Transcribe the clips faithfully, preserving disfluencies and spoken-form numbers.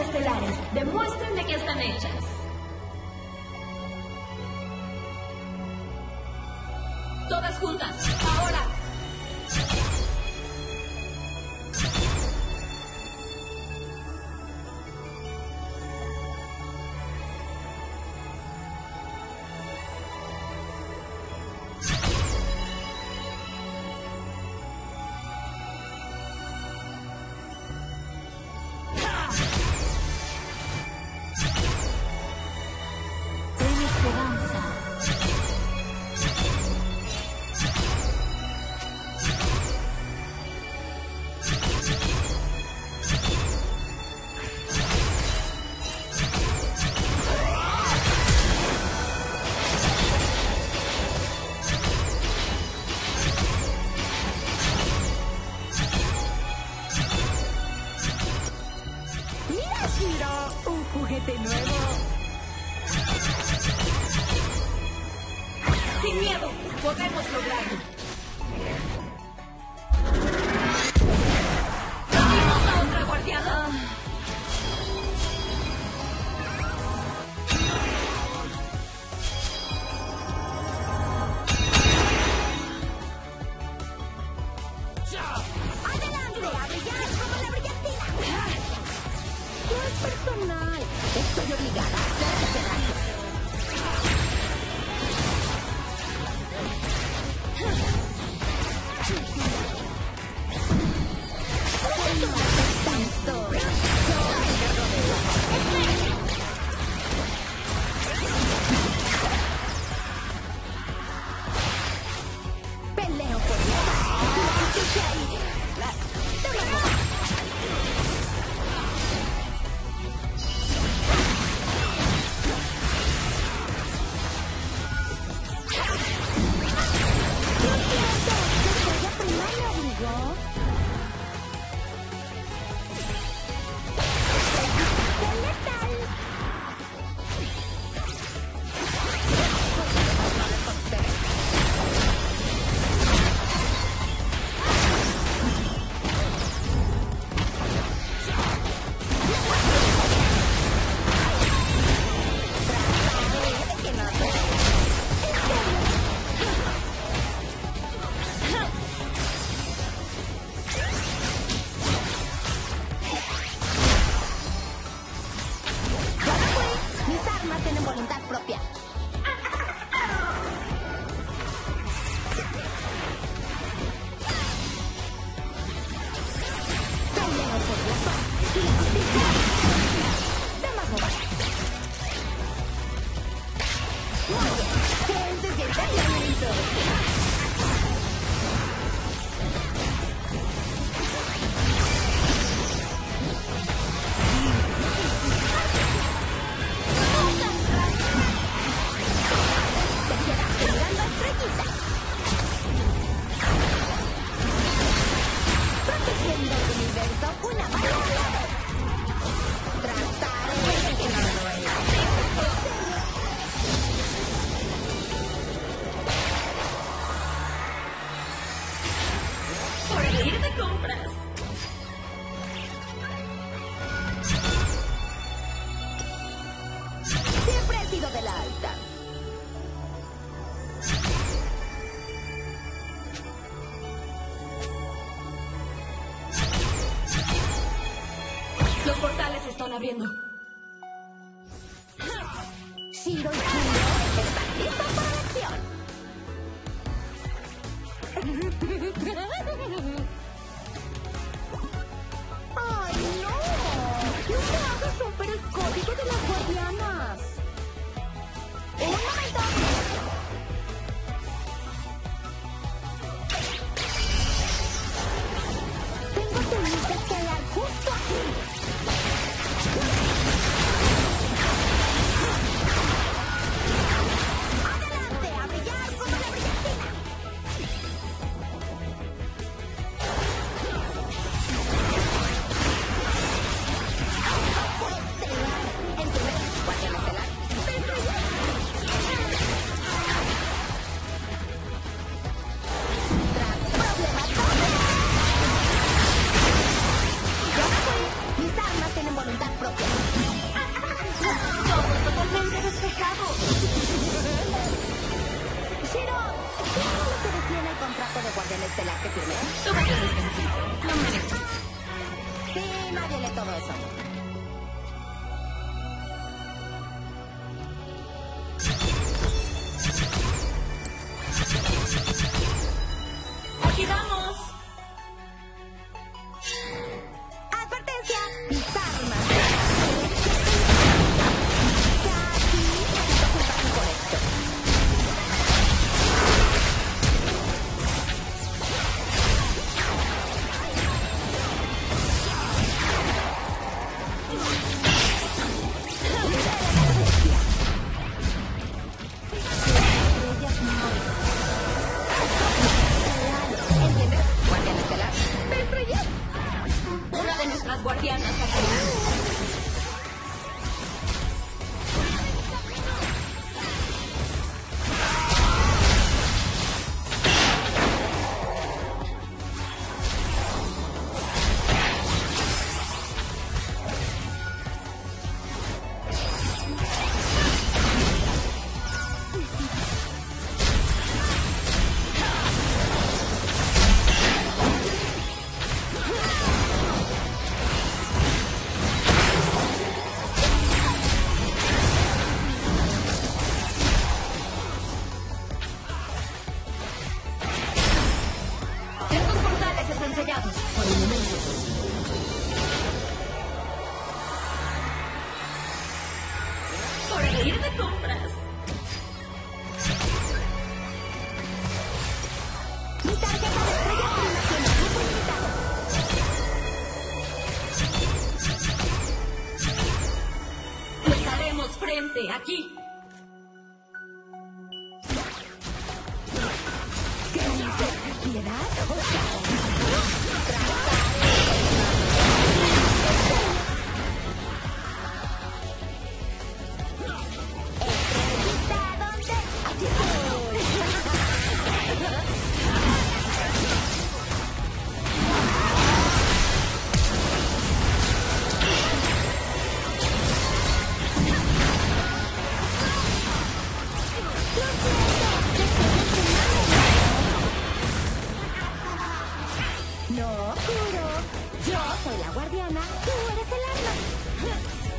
estelares, demuestren de qué están hechas. Todas juntas, ahora. Un juguete nuevo. Sin miedo, podemos lograrlo. ¡Venimos a otra guardiana! ¡Adelante! ¡A brillar como la brillantina! No es personal. Estoy obligada a hacer pedazos. Tanto. Peleo por tienen voluntad propia. Peleo por la paz y la justicia. Damas novatas. Muy bien. ¿Quién se sienta lento? Protegiendo el universo una bala a la vez. Trataré de que no lo vea. ¡Hora de ir de compras! Siempre he sido de la alta. Los portales se están abriendo. Shiro y Kuro están listos para la acción. ¡Ay, no! ¡No me hagas romper el código de las guardianas! ¡Un momento! Tengo que quedar justo aquí. ¡Adelante! ¡A brillar como la brillantina! ¿Puedes pelear en tu vez, guardián estelar? que firme? Tómate un descansito. Lo mereces. Sí, nadie lee todo eso. ¡Aquí vamos! ¡Advertencia! Mis armas. Casi necesito puntaje correcto. ¿Entiendes? Guardián estelar. ¿Me estrellé? Una de nuestras guardianas ha caído. Estos portales están sellados por el momento. ¡Hora de ir de compras! Mi tarjeta de estrella prima tiene grupo limitado. Les haremos frente aquí. ¿Qué dice? ¿Piedad o caos? Estrellita, ¿dónde? Aquí estoy. No, juro. Yo soy la guardiana, tú eres el arma.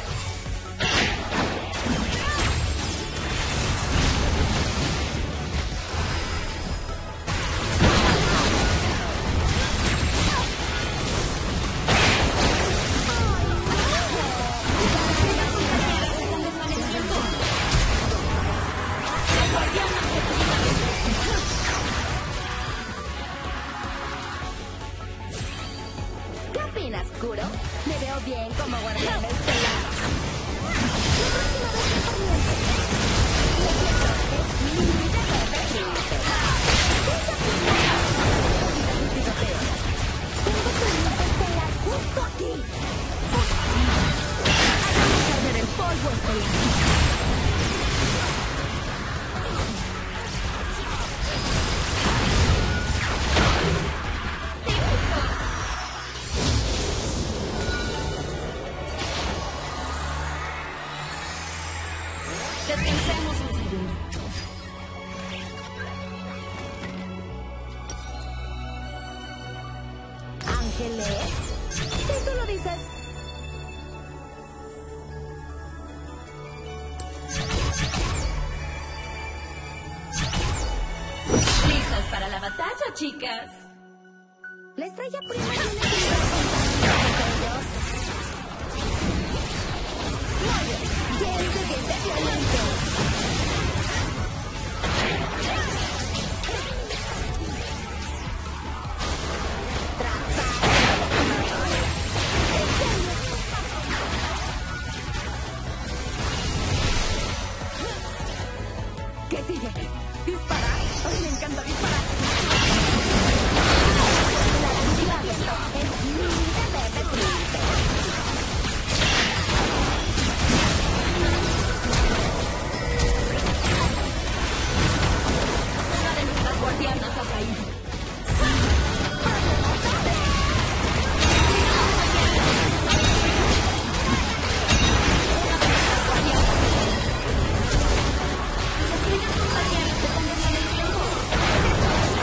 ¿Qué opinas, Kuro? Me veo bien como guardiana estelar. La próxima vez que comience. Lo siento, es mi deber de límite. Tengo tu límite estelar justo aquí. Hagamos arder el polvo estelar. Descansemos un segundo. Ángeles, si tú lo dices. ¿Listas para la batalla, chicas? La estrella prima tiene que ir a contar ellos. Bien, siguiente violento. ¿Qué sigue? ¿Disparar? ¡Ay, me encanta disparar! La viento es mi deber de príncipe. Una de nuestras guardianas ha caído. Sus estrellas son guardianas, se condenan el tiempo.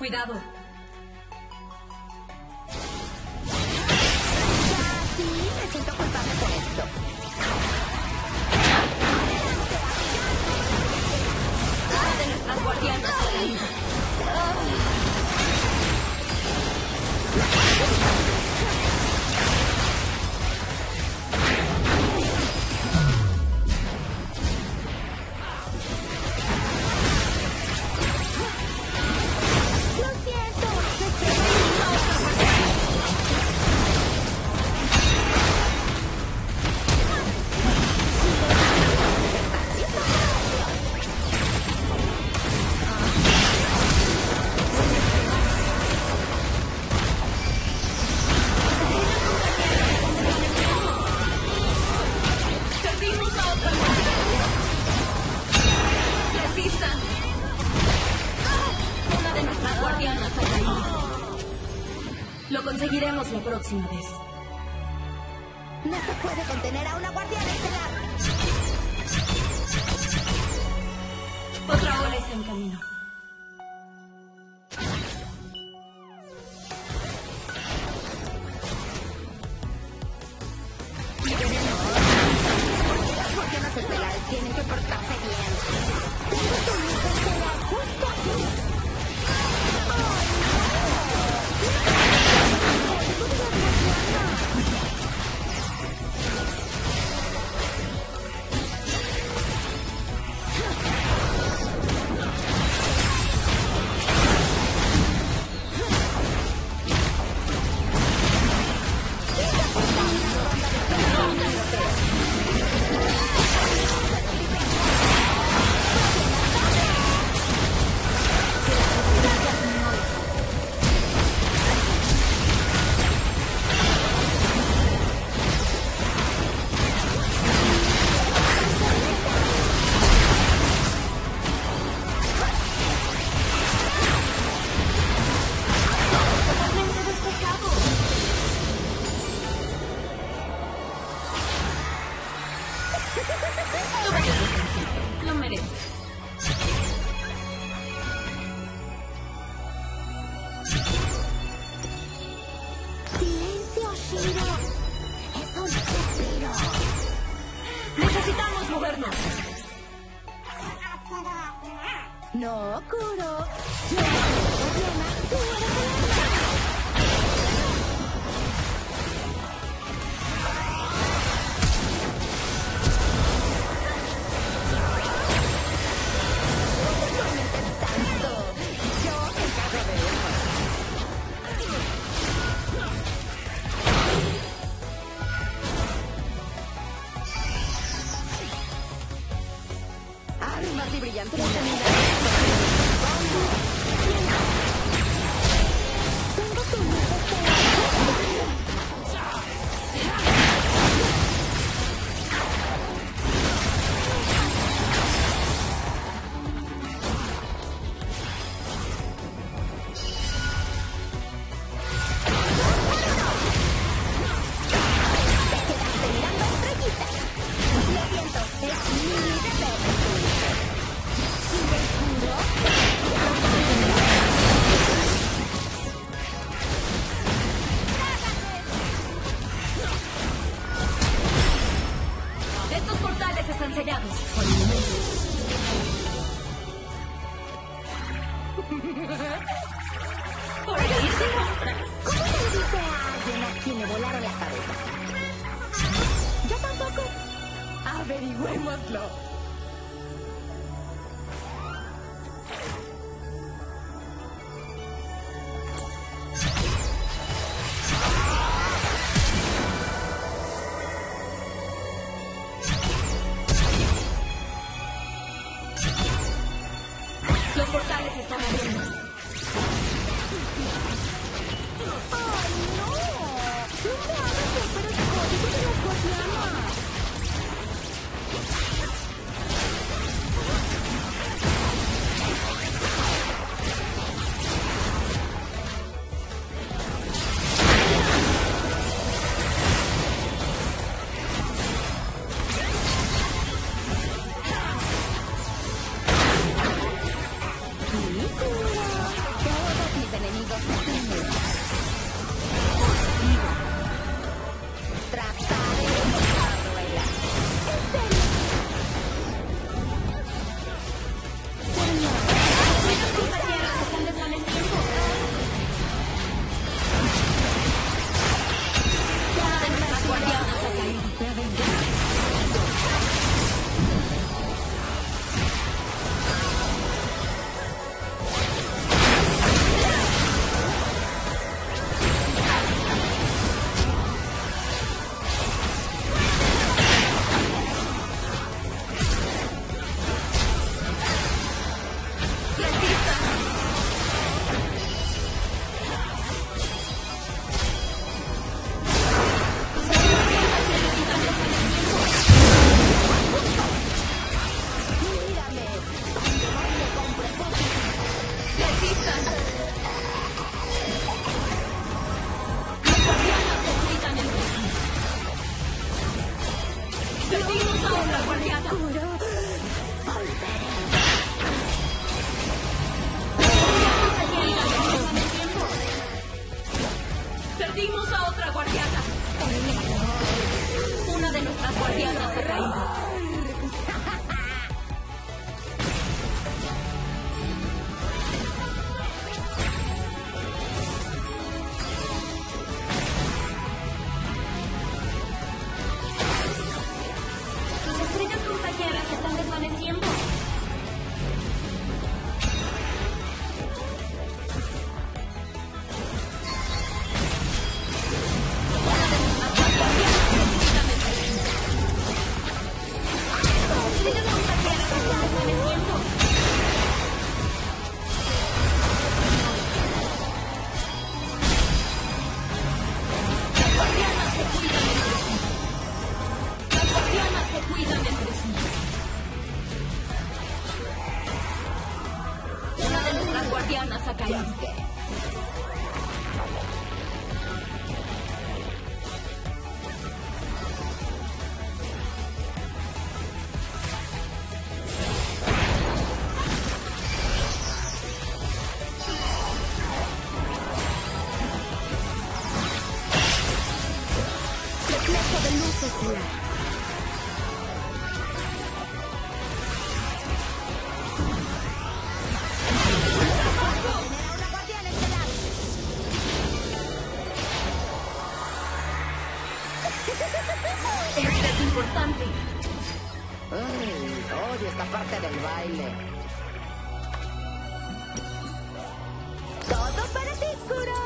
Cuidado. Ya, sí, me siento culpable por esto. Una de nuestras guardianas ha caído. Lo siento. Perdimos a otra guardiana. Resistan. Una de nuestras guardianas ha caído. Lo conseguiremos la próxima vez. No se puede contener a una guardiana estelar. Otra ola está en camino. Las guardianas estelares tienen que portarse bien. Tengo tu lista estelar justo aquí. Totalmente despejado. Tómate un descansito. Lo mereces. Silencio, Shiro. Es un suspiro. Necesitamos movernos. No, Kuro. Yo soy la guardiana, tú eres el tanto. Yo me encargo de eso. Armas y brillantes Tengo tu lista estelar. Te quedaste mirando estrellitas. Lo siento, es mi deber. Sigue oscuro. Estos portales están sellados. Por el momento. Por ahí se compras. ¿Cómo se le dice a alguien a quien le volaron la cabeza? Yo tampoco. Averigüémoslo. Los portales están abriendo. ¡Ay, no! No me hagas romper el código de las guardianas. guardianas ha caído. Reflejo de luz estelar. Este es importante. Ay, odio esta parte del baile. Todo para ti, Kuro.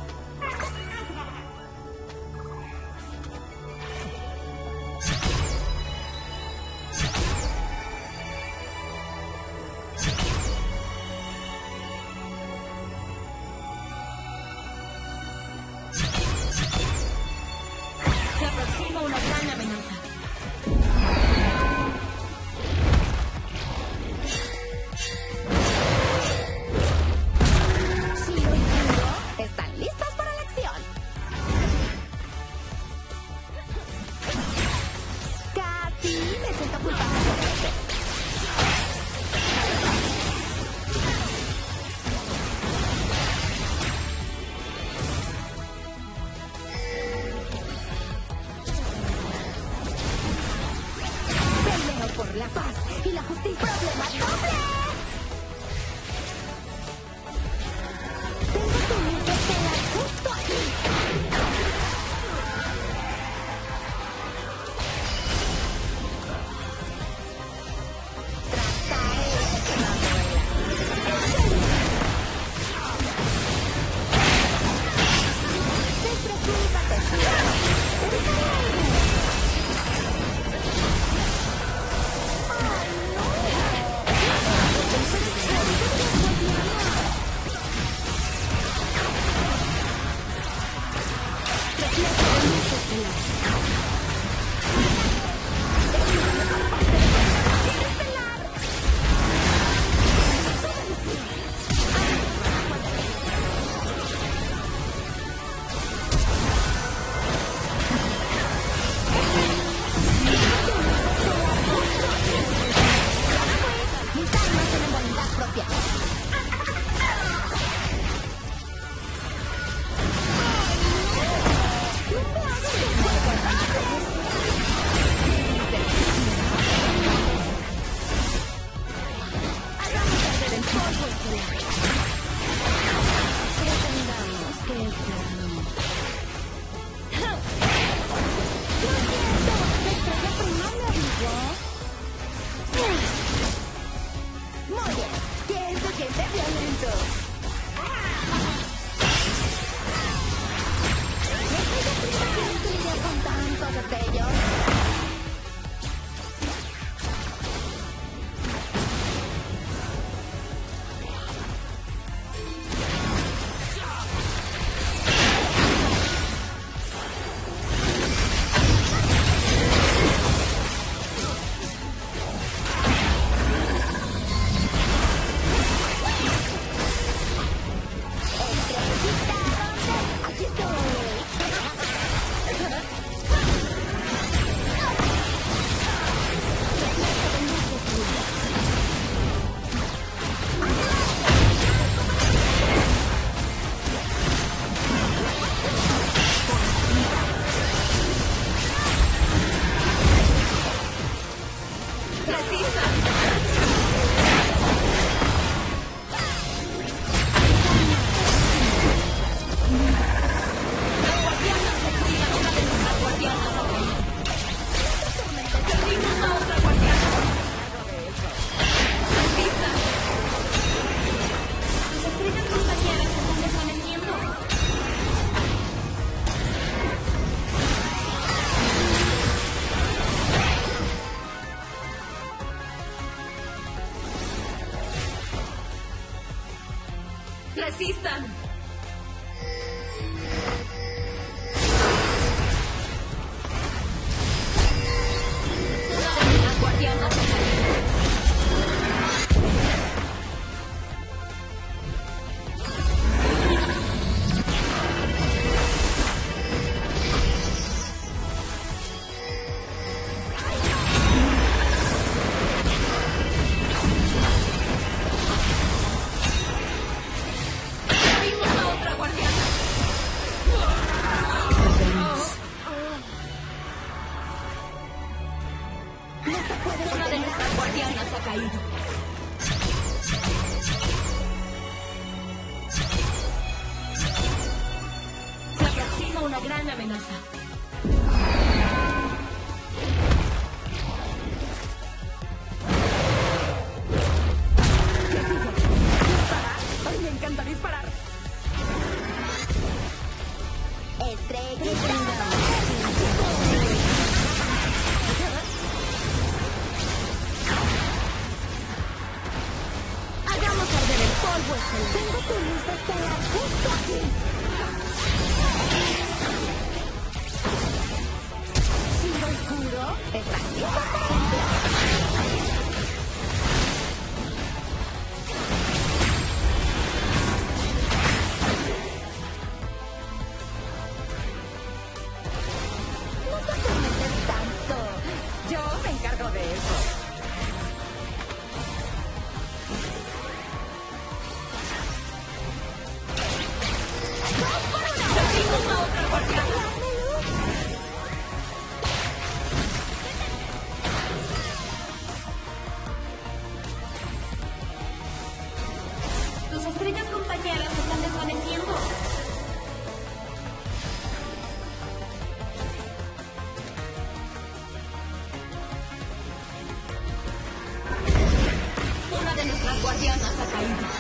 Se aproxima una gran amenaza. Shiro y Kuro están listos para la acción. Casi me siento culpable por esto. Peleo por la paz y la justicia. ¡Problema doble! Tengo tu luz estelar justo aquí. Trataré de Despreocúpate, Shiro. Mis armas tienen voluntad propia. Hagamos arder el polvo estelar. Pretendamos que esto es lo mismo. ¡No es cierto! ¡La estrella prima me obligó! Muy bien. ¿Quién se siente violento? La estrella prima tiene que lidiar con tantos destellos. Estrellita, ¿dónde? Aquí estoy. Reflejo de luz estelar. ¡Resistan! Las guardianas han caído. una gran amenaza. ¡Ay, me encanta disparar! Estrellita. Hagamos arder el polvo estelar. Tengo tu luz estelar justo aquí. Giro oscuro. ¿Estás listo para esto? No te atormentes tanto. Yo me encargo de eso. ¡Perdimos a otra guardiana! Tus estrellas compañeras se están desvaneciendo. Una de nuestras guardianas ha caído.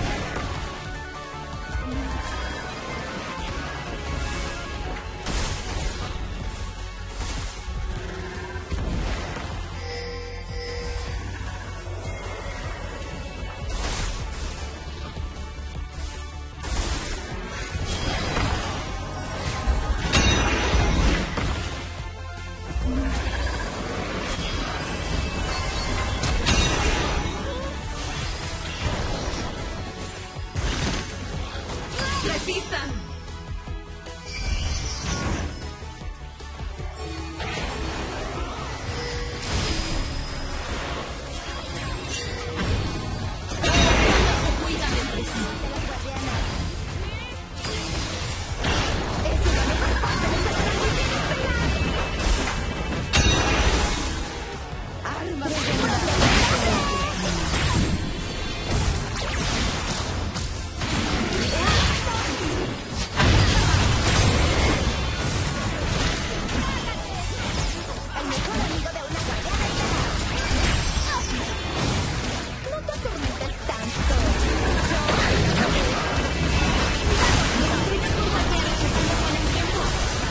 ¡Resistan! Se cuidan entre sí. De las guardianas. Es la mejor parte de esta transmisión. ¡Arma de el mejor amigo de una guardiana está. No te atormentes tanto. Tus estrellas compañeras se están desvaneciendo.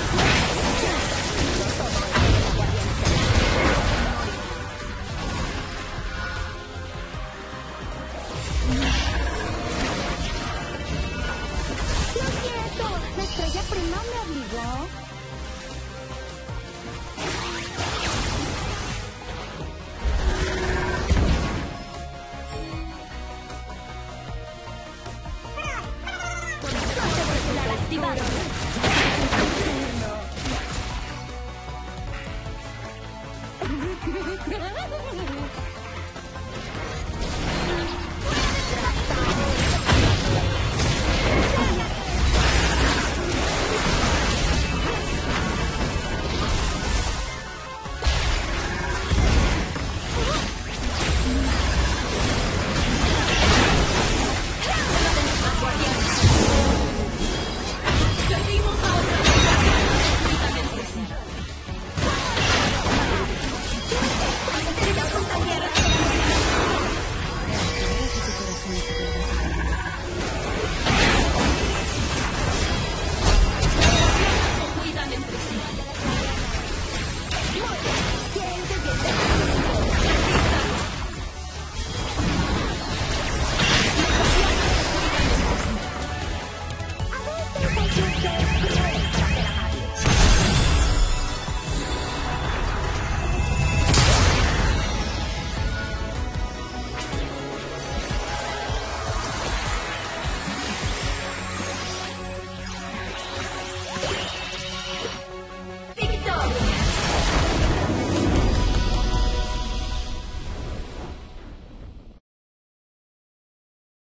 Lo siento, la estrella prima me obligó. Activado.